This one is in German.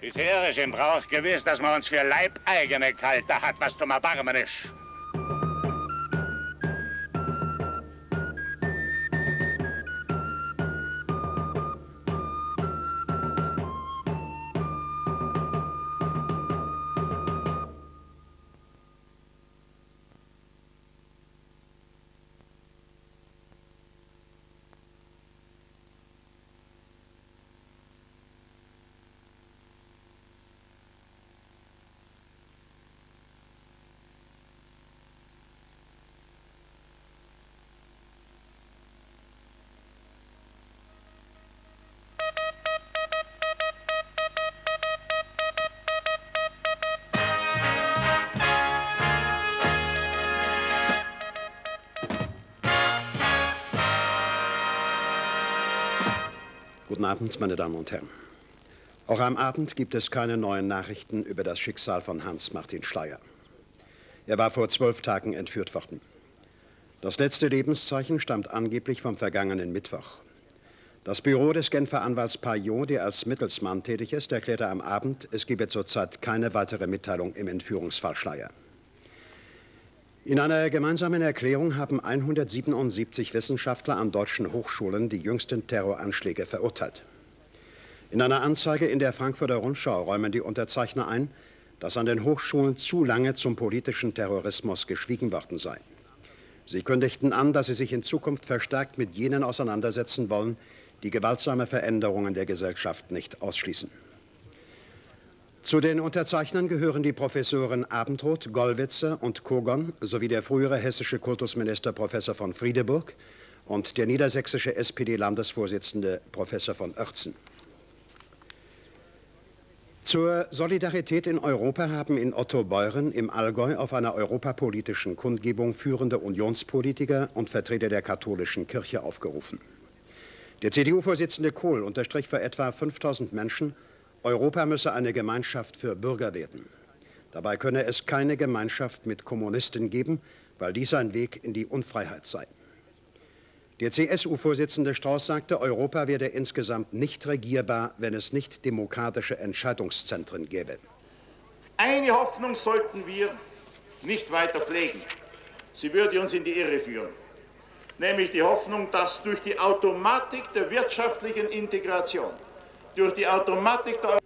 Bisher ist im Brauch gewiss, dass man uns für Leibeigene kalt, da hat was zum Erbarmen ist. Guten Abend, meine Damen und Herren. Auch am Abend gibt es keine neuen Nachrichten über das Schicksal von Hans-Martin Schleyer. Er war vor 12 Tagen entführt worden. Das letzte Lebenszeichen stammt angeblich vom vergangenen Mittwoch. Das Büro des Genfer Anwalts Payot, der als Mittelsmann tätig ist, erklärte am Abend, es gebe zurzeit keine weitere Mitteilung im Entführungsfall Schleyer. In einer gemeinsamen Erklärung haben 177 Wissenschaftler an deutschen Hochschulen die jüngsten Terroranschläge verurteilt. In einer Anzeige in der Frankfurter Rundschau räumen die Unterzeichner ein, dass an den Hochschulen zu lange zum politischen Terrorismus geschwiegen worden sei. Sie kündigten an, dass sie sich in Zukunft verstärkt mit jenen auseinandersetzen wollen, die gewaltsame Veränderungen der Gesellschaft nicht ausschließen. Zu den Unterzeichnern gehören die Professoren Abendroth, Gollwitzer und Kogon sowie der frühere hessische Kultusminister Professor von Friedeburg und der niedersächsische SPD-Landesvorsitzende Professor von Oertzen. Zur Solidarität in Europa haben in Ottobeuren im Allgäu auf einer europapolitischen Kundgebung führende Unionspolitiker und Vertreter der katholischen Kirche aufgerufen. Der CDU-Vorsitzende Kohl unterstrich vor etwa 5000 Menschen, Europa müsse eine Gemeinschaft für Bürger werden. Dabei könne es keine Gemeinschaft mit Kommunisten geben, weil dies ein Weg in die Unfreiheit sei. Der CSU-Vorsitzende Strauß sagte, Europa werde insgesamt nicht regierbar, wenn es nicht demokratische Entscheidungszentren gäbe. Eine Hoffnung sollten wir nicht weiter pflegen. Sie würde uns in die Irre führen. Nämlich die Hoffnung, dass durch die Automatik der wirtschaftlichen Integration, durch die Automatik der